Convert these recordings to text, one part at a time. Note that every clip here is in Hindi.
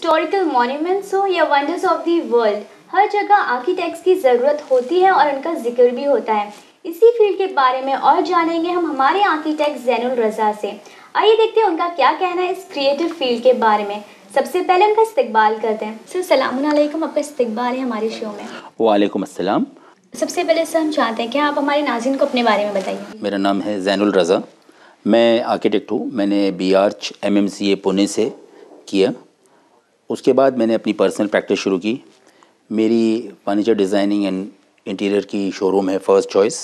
हिस्टोरिकल मॉन्यूमेंट्स हो या वंडर्स ऑफ द वर्ल्ड, हर जगह आर्किटेक्ट्स की ज़रूरत होती है और उनका जिक्र भी होता है। इसी फील्ड के बारे में और जानेंगे हम हमारे आर्किटेक्ट ज़ैनुल रज़ा से। आइए देखते हैं उनका क्या कहना है इस क्रिएटिव फील्ड के बारे में। सबसे पहले उनका इस्तकबाल करते हैं। सर सलाम अलैकुम, आपका इस्तकबाल है हमारे शो में। वालेकुम अस्सलाम। सबसे पहले सर हम चाहते हैं कि आप हमारे नाज़रीन को अपने बारे में बताइए। मेरा नाम है ज़ैनुल रज़ा, मैं आर्किटेक्ट हूँ। मैंने BArch MMCA पुणे से किया। उसके बाद मैंने अपनी पर्सनल प्रैक्टिस शुरू की। मेरी फर्नीचर डिज़ाइनिंग एंड इंटीरियर की शोरूम है फर्स्ट चॉइस,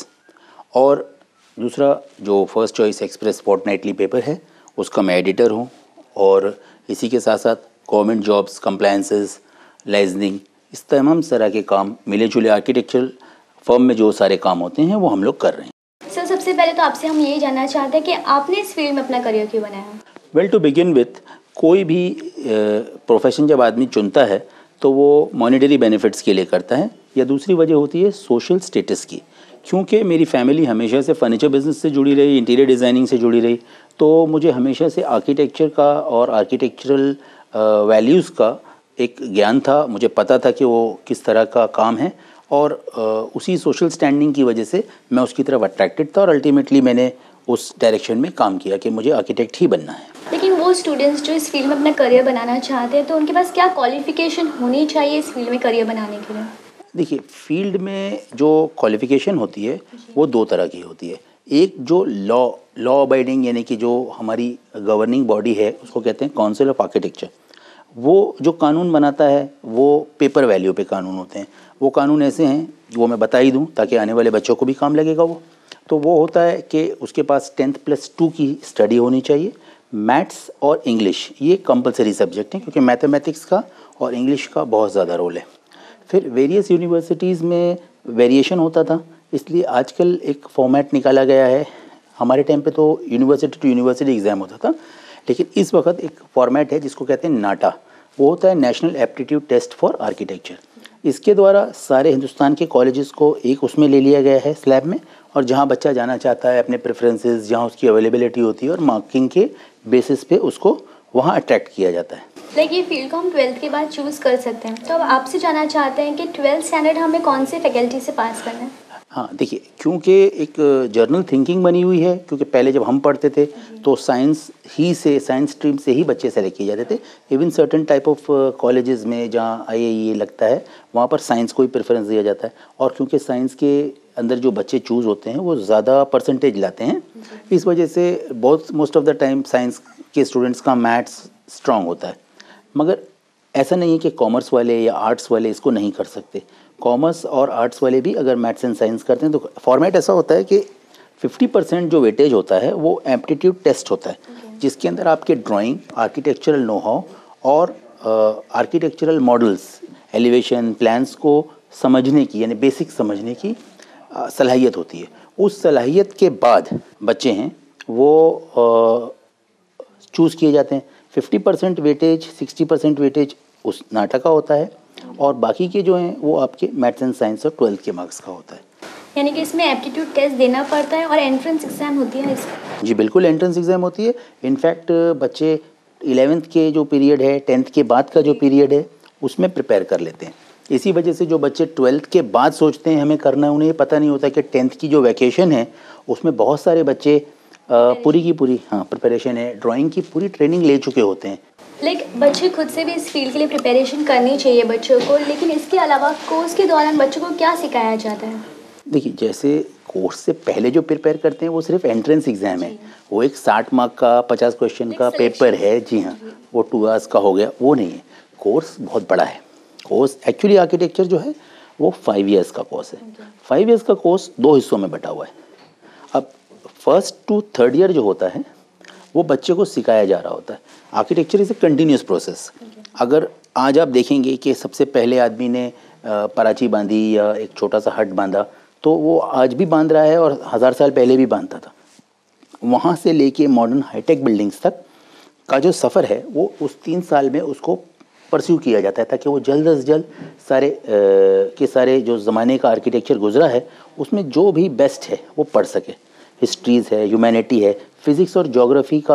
और दूसरा जो first choice express fortnightly paper है उसका मैं एडिटर हूँ। और इसी के साथ साथ गवर्नमेंट जॉब्स, कंप्लायंसेस, लाइजनिंग, इस तमाम तरह के काम मिले जुले आर्किटेक्चरल फर्म में जो सारे काम होते हैं वो हम लोग कर रहे हैं। सर सबसे पहले तो आपसे हम यही जानना चाहते हैं कि आपने इस फील्ड में अपना करियर क्यों बनाया? वेल, टू बिगिन विथ, कोई भी प्रोफेशन जब आदमी चुनता है तो वो मॉनेटरी बेनिफिट्स के लिए करता है, या दूसरी वजह होती है सोशल स्टेटस की। क्योंकि मेरी फैमिली हमेशा से फर्नीचर बिजनेस से जुड़ी रही, इंटीरियर डिज़ाइनिंग से जुड़ी रही, तो मुझे हमेशा से आर्किटेक्चर का और आर्किटेक्चरल वैल्यूज़ का एक ज्ञान था। मुझे पता था कि वो किस तरह का काम है, और उसी सोशल स्टैंडिंग की वजह से मैं उसकी तरफ अट्रैक्टेड था, और अल्टीमेटली मैंने उस डायरेक्शन में काम किया कि मुझे आर्किटेक्ट ही बनना है। लेकिन वो स्टूडेंट्स जो इस फील्ड में अपना करियर बनाना चाहते हैं तो उनके पास क्या क्वालिफिकेशन होनी चाहिए इस फील्ड में करियर बनाने के लिए? देखिए, फील्ड में जो क्वालिफिकेशन होती है वो दो तरह की होती है। एक जो लॉ अबाइडिंग, यानी कि जो हमारी गवर्निंग बॉडी है उसको कहते हैं काउंसिल ऑफ आर्किटेक्चर। वो जो कानून बनाता है वो पेपर वैल्यू पे कानून होते हैं। वो कानून ऐसे हैं, वो मैं बता ही दूं ताकि आने वाले बच्चों को भी काम लगेगा। वो होता है कि उसके पास 10+2 की स्टडी होनी चाहिए। मैथ्स और इंग्लिश ये कंपलसरी सब्जेक्ट हैं, क्योंकि मैथमेटिक्स का और इंग्लिश का बहुत ज़्यादा रोल है। फिर वेरियस यूनिवर्सिटीज़ में वेरिएशन होता था, इसलिए आजकल एक फॉर्मेट निकाला गया है। हमारे टाइम पे तो यूनिवर्सिटी टू यूनिवर्सिटी एग्ज़ाम होता था, लेकिन इस वक्त एक फॉर्मेट है जिसको कहते हैं नाटा। वो होता है national aptitude test for architecture. इसके द्वारा सारे हिंदुस्तान के कॉलेजेस को एक उसमें ले लिया गया है स्लैब में, और जहाँ बच्चा जाना चाहता है अपने प्रेफरेंसेस, जहाँ उसकी अवेलेबिलिटी होती है, और मार्किंग के बेसिस पे उसको वहाँ अट्रैक्ट किया जाता है। ये फील्ड को हम 12th के बाद चूज़ कर सकते हैं, तो अब आपसे जानना चाहते हैं कि 12th स्टैंडर्ड हमें कौन से फैकल्टी से पास करना है? हाँ, देखिए, क्योंकि एक जर्नल थिंकिंग बनी हुई है, क्योंकि पहले जब हम पढ़ते थे तो साइंस स्ट्रीम से ही बच्चे सेलेक्ट किए जाते थे। Even certain type of colleges में जहाँ IAE लगता है वहाँ पर साइंस को ही प्रेफरेंस दिया जाता है, और क्योंकि साइंस के अंदर जो बच्चे चूज़ होते हैं वो ज़्यादा परसेंटेज लाते हैं, इस वजह से most of the time science के स्टूडेंट्स का मैथ्स स्ट्रॉन्ग होता है। मगर ऐसा नहीं है कि कॉमर्स वाले या आर्ट्स वाले इसको नहीं कर सकते। कॉमर्स और आर्ट्स वाले भी अगर मैथ्स एंड साइंस करते हैं तो फॉर्मेट ऐसा होता है कि 50% जो वेटेज होता है वो एप्टीट्यूड टेस्ट होता है, जिसके अंदर आपके ड्राइंग, आर्किटेक्चरल नो हाउ और आर्किटेक्चरल मॉडल्स, एलिवेशन, प्लान्स को समझने की, यानी बेसिक समझने की सलाहियत होती है। उस सलाहियत के बाद बच्चे हैं वो चूज़ किए जाते हैं। 50% वेटेज, 60% वेटेज उस नाटक का होता है, और बाकी के जो हैं वो आपके मैथ्स एंड साइंस और 12th के मार्क्स का होता है। यानी कि इसमें एप्टीट्यूड टेस्ट देना पड़ता है और एंट्रेंस एग्जाम होती है इसमें? जी बिल्कुल, एंट्रेंस एग्ज़ाम होती है। इनफैक्ट बच्चे 11th के जो पीरियड है, 10th के बाद का जो पीरियड है, उसमें प्रिपेयर कर लेते हैं। इसी वजह से जो बच्चे 12th के बाद सोचते हैं हमें करना है, उन्हें ये पता नहीं होता कि 10th की जो वैकेशन है उसमें बहुत सारे बच्चे पूरी की पूरी प्रिपरेशन है, ड्राइंग की पूरी ट्रेनिंग ले चुके होते हैं। बच्चे खुद से भी इस फील्ड के लिए प्रिपरेशन करनी चाहिए बच्चों को, लेकिन इसके अलावा कोर्स के दौरान बच्चों को क्या सिखाया जाता है? देखिए, जैसे कोर्स से पहले जो प्रिपेयर करते हैं वो सिर्फ एंट्रेंस एग्ज़ाम है। वो एक 60 मार्क का 50 क्वेश्चन का पेपर है। जी हाँ, वो 2 आवर्स का हो गया, वो नहीं है। कोर्स बहुत बड़ा है। कोर्स एक्चुअली आर्किटेक्चर जो है वो 5 ईयर्स का कोर्स है। 5 ईयर्स का कोर्स 2 हिस्सों में बटा हुआ है। अब 1st to 3rd ईयर जो होता है वो बच्चे को सिखाया जा रहा होता है। Architecture is a continuous process. अगर आज आप देखेंगे कि सबसे पहले आदमी ने पराची बांधी या एक छोटा सा हट बांधा, तो वो आज भी बांध रहा है और 1000 साल पहले भी बांधता था। वहाँ से लेके मॉडर्न हाईटेक बिल्डिंग्स तक का जो सफ़र है वो उस 3 साल में उसको परस्यू किया जाता है, ताकि वो जल्द से जल्द सारे जो ज़माने का आर्किटेक्चर गुजरा है उसमें जो भी बेस्ट है वो पढ़ सके। हिस्ट्रीज़ है, ह्यूमैनिटी है, फिज़िक्स और ज्योग्राफी का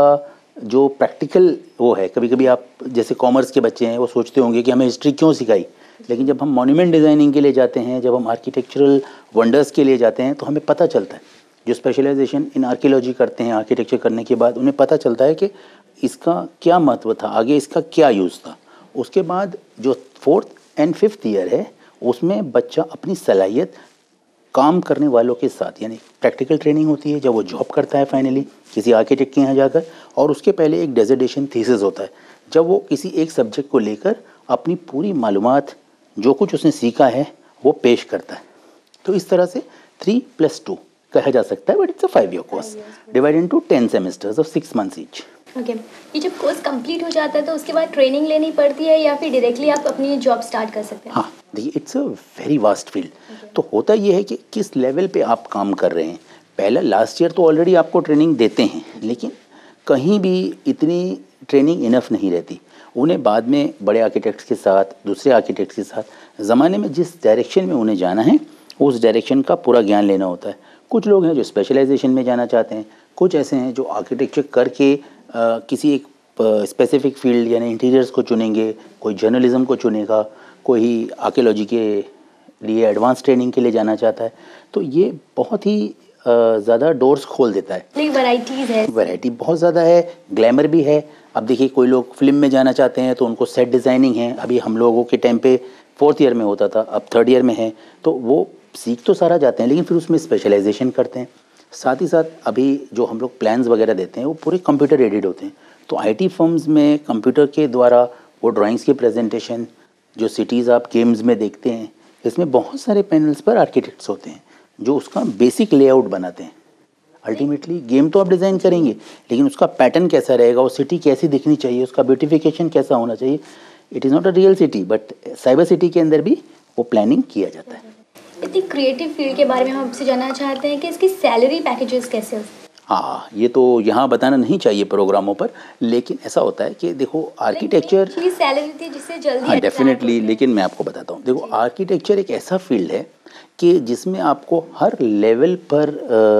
जो प्रैक्टिकल वो है, कभी कभी आप जैसे कॉमर्स के बच्चे हैं वो सोचते होंगे कि हमें हिस्ट्री क्यों सिखाई, लेकिन जब हम मॉन्यूमेंट डिज़ाइनिंग के लिए जाते हैं, जब हम आर्किटेक्चरल वंडर्स के लिए जाते हैं, तो हमें पता चलता है, जो स्पेशलाइजेशन इन आर्कियोलॉजी करते हैं आर्किटेक्चर करने के बाद, उन्हें पता चलता है कि इसका क्या महत्व था, आगे इसका क्या यूज़ था। उसके बाद जो 4th and 5th ईयर है, उसमें बच्चा अपनी सलाहियत काम करने वालों के साथ, यानी प्रैक्टिकल ट्रेनिंग होती है जब वो जॉब करता है फाइनली किसी आर्किटेक्ट के यहाँ जाकर, और उसके पहले एक डिसर्टेशन थीसिस होता है जब वो किसी एक सब्जेक्ट को लेकर अपनी पूरी मालूमात जो कुछ उसने सीखा है वो पेश करता है। तो इस तरह से 3+2 कहा जा सकता है, but it's a 5-year course divided into 10 semesters of 6 months each. Okay, ये जब कोर्स कंप्लीट हो जाता है तो उसके बाद ट्रेनिंग लेनी पड़ती है या फिर डायरेक्टली आप अपनी जॉब स्टार्ट कर सकते हैं? हाँ, देखिए it's a very vast field. तो होता ये है कि किस लेवल पे आप काम कर रहे हैं। पहला लास्ट ईयर तो ऑलरेडी आपको ट्रेनिंग देते हैं, लेकिन कहीं भी इतनी ट्रेनिंग इनफ नहीं रहती। उन्हें बाद में बड़े आर्किटेक्ट्स के साथ, दूसरे आर्किटेक्ट्स के साथ ज़माने में जिस डायरेक्शन में उन्हें जाना है उस डायरेक्शन का पूरा ज्ञान लेना होता है। कुछ लोग हैं जो स्पेशलाइजेशन में जाना चाहते हैं, कुछ ऐसे हैं जो आर्किटेक्चर करके किसी एक स्पेसिफिक फील्ड यानी इंटीरियर्स को चुनेंगे, कोई जर्नलिज्म को चुनेगा, कोई आर्कियोलॉजी के लिए एडवांस ट्रेनिंग के लिए जाना चाहता है। तो ये बहुत ही ज़्यादा डोर्स खोल देता है। वैराइटीज़ है, वैरायटी बहुत ज़्यादा है, ग्लैमर भी है। अब देखिए कोई लोग फिल्म में जाना चाहते हैं तो उनको सेट डिज़ाइनिंग है, अभी हम लोगों के टाइम पे 4th ईयर में होता था, अब 3rd ईयर में है। तो वो सीख तो सारा जाते हैं, लेकिन फिर उसमें स्पेशलाइजेशन करते हैं। साथ ही साथ अभी जो हम लोग प्लान्स वगैरह देते हैं वो पूरे कंप्यूटर एडिड होते हैं। तो आईटी फर्म्स में कंप्यूटर के द्वारा वो ड्राइंग्स की प्रेजेंटेशन, जो सिटीज़ आप गेम्स में देखते हैं, इसमें बहुत सारे पैनल्स पर आर्किटेक्ट्स होते हैं जो उसका बेसिक लेआउट बनाते हैं। अल्टीमेटली गेम तो आप डिज़ाइन करेंगे, लेकिन उसका पैटर्न कैसा रहेगा, वो सिटी कैसी दिखनी चाहिए, उसका ब्यूटिफिकेशन कैसा होना चाहिए। It is not a real city, but cyber city के अंदर भी वो प्लानिंग किया जाता है। इतनी क्रिएटिव फील्ड के बारे में हम आपसे जानना चाहते हैं कि इसकी सैलरी पैकेजेस कैसे होते हैं? हाँ, ये तो यहाँ बताना नहीं चाहिए प्रोग्रामों पर, लेकिन ऐसा होता है कि देखो आर्किटेक्चर सैलरी थी जिससे जल्दी हाँ डेफिनेटली, लेकिन मैं आपको बताता हूँ। देखो आर्किटेक्चर एक ऐसा फील्ड है कि जिसमें आपको हर लेवल पर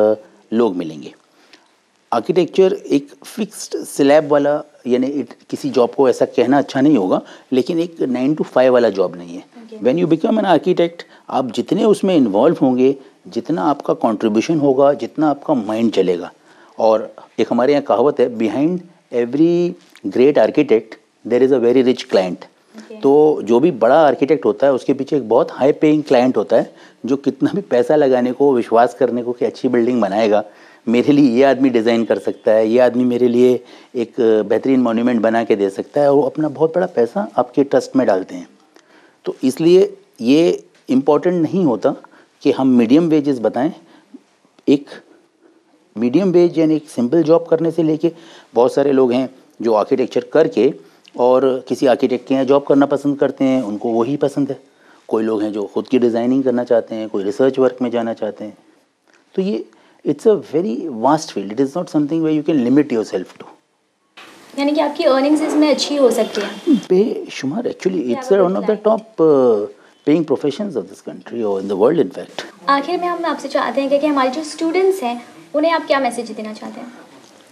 लोग मिलेंगे। आर्किटेक्चर एक फिक्स्ड स्लैब वाला, यानी किसी जॉब को ऐसा कहना अच्छा नहीं होगा, लेकिन एक 9 to 5 वाला जॉब नहीं है। When you become an architect, आप जितने उसमें इन्वॉल्व होंगे, जितना आपका कंट्रीब्यूशन होगा, जितना आपका माइंड चलेगा। और एक हमारे यहाँ कहावत है, behind every great architect there is a very rich client. तो जो भी बड़ा आर्किटेक्ट होता है उसके पीछे एक बहुत हाई पेइंग क्लाइंट होता है, जो कितना भी पैसा लगाने को, विश्वास करने को कि अच्छी बिल्डिंग बनाएगा, मेरे लिए ये आदमी डिज़ाइन कर सकता है, ये आदमी मेरे लिए एक बेहतरीन मॉन्यूमेंट बना के दे सकता है, और वो अपना बहुत बड़ा पैसा आपके ट्रस्ट में डालते हैं। तो इसलिए ये इम्पॉर्टेंट नहीं होता कि हम मीडियम वेजेस बताएं। एक मीडियम वेज यानी एक सिंपल जॉब करने से लेके बहुत सारे लोग हैं जो आर्किटेक्चर करके और किसी आर्किटेक्ट के यहाँ जॉब करना पसंद करते हैं, उनको वही पसंद है। कोई लोग हैं जो खुद की डिज़ाइनिंग करना चाहते हैं, कोई रिसर्च वर्क में जाना चाहते हैं। तो ये it's a very vast field, it is not something where you can limit yourself to. यानी कि आपकी अर्निंग्स इसमें अच्छी हो सकती है बेशुमार। Actually it's one of the top paying professions of this country और in the world in fact. आखिर में हम आपसे चाहते हैं कि हमारे जो स्टूडेंट्स हैं उन्हें आप क्या मैसेज देना चाहते हैं?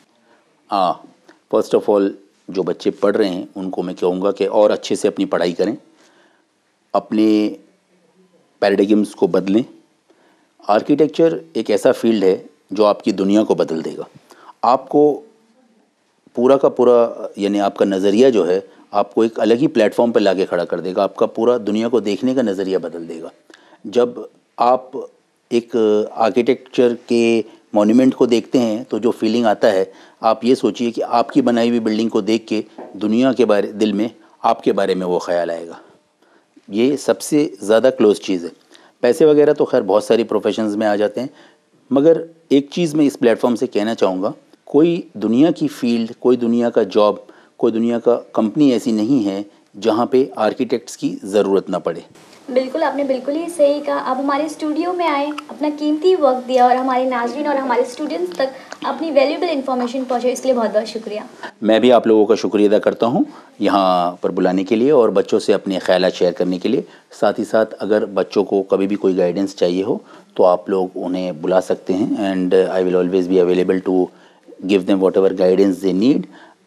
फर्स्ट ऑफ ऑल जो बच्चे पढ़ रहे हैं उनको मैं कहूँगा कि और अच्छे से अपनी पढ़ाई करें, अपने पैराडिग्म्स को बदलें। आर्किटेक्चर एक ऐसा फील्ड है जो आपकी दुनिया को बदल देगा। आपको पूरा का पूरा, यानी आपका नज़रिया जो है, आपको एक अलग ही प्लेटफॉर्म पर लाके खड़ा कर देगा। आपका पूरा दुनिया को देखने का नज़रिया बदल देगा। जब आप एक आर्किटेक्चर के मॉन्यूमेंट को देखते हैं तो जो फीलिंग आता है, आप ये सोचिए कि आपकी बनाई हुई बिल्डिंग को देख के दुनिया के बारे, दिल में आपके बारे में वो ख्याल आएगा। ये सबसे ज़्यादा क्लोज चीज़ है। पैसे वगैरह तो खैर बहुत सारी प्रोफेशंस में आ जाते हैं, मगर एक चीज़ मैं इस प्लेटफॉर्म से कहना चाहूँगा, कोई दुनिया की फील्ड, कोई दुनिया का जॉब, कोई दुनिया का कंपनी ऐसी नहीं है जहाँ पे आर्किटेक्ट्स की ज़रूरत ना पड़े। बिल्कुल, आपने बिल्कुल ही सही कहा। आप हमारे स्टूडियो में आए, अपना कीमती वक्त दिया और हमारे नाज़रीन और हमारे स्टूडेंट्स तक अपनी वैल्यूएबल इन्फॉर्मेशन पहुँचाई, इसके लिए बहुत बहुत शुक्रिया। मैं भी आप लोगों का शुक्रिया अदा करता हूँ यहाँ पर बुलाने के लिए और बच्चों से अपने ख्यालात शेयर करने के लिए। साथ ही साथ अगर बच्चों को कभी भी कोई गाइडेंस चाहिए हो तो आप लोग उन्हें बुला सकते हैं, and I will always be available to give them whatever guidance they need.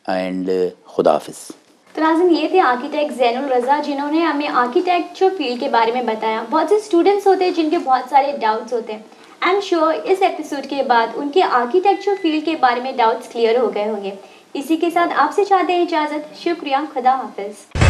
And खुदा हाफिज़। तो नाज़रीन, ये थे आर्किटेक्ट ज़ैनुल रज़ा, जिन्होंने हमें आर्किटेक्चर फील्ड के बारे में बताया। बहुत से स्टूडेंट्स होते हैं जिनके बहुत सारे डाउट्स होते हैं। आई एम श्योर इस एपिसोड के बाद उनके आर्किटेक्चर फील्ड के बारे में डाउट्स क्लियर हो गए होंगे। इसी के साथ आपसे चाहते हैं इजाज़त। शुक्रिया, खुदा हाफिज़।